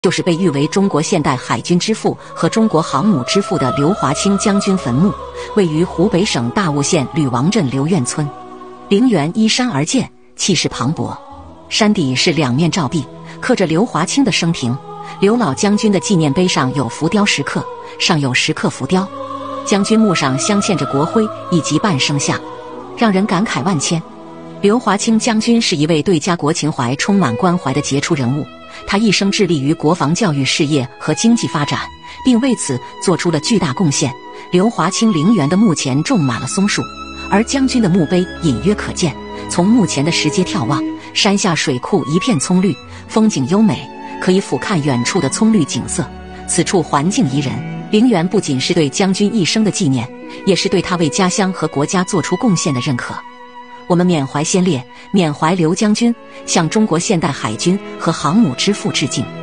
就是被誉为中国现代海军之父和中国航母之父的刘华清将军坟墓，位于湖北省大悟县吕王镇刘院村。陵园依山而建，气势磅礴，山底是两面照壁，刻着刘华清的生平。刘老将军的纪念碑上有浮雕石刻，上有石刻浮雕。将军墓上镶嵌着国徽以及半生像，让人感慨万千。刘华清将军是一位对家国情怀充满关怀的杰出人物，他一生致力于国防教育事业和经济发展，并为此做出了巨大贡献。刘华清陵园的墓前种满了松树，而将军的墓碑隐约可见。从墓前的石阶眺望，山下水库一片葱绿，风景优美，可以俯瞰远处的葱绿景色。此处环境宜人。陵园不仅是对将军一生的纪念，也是对他为家乡和国家做出贡献的认可。我们缅怀先烈，缅怀刘将军，向中国现代海军和航母之父致敬。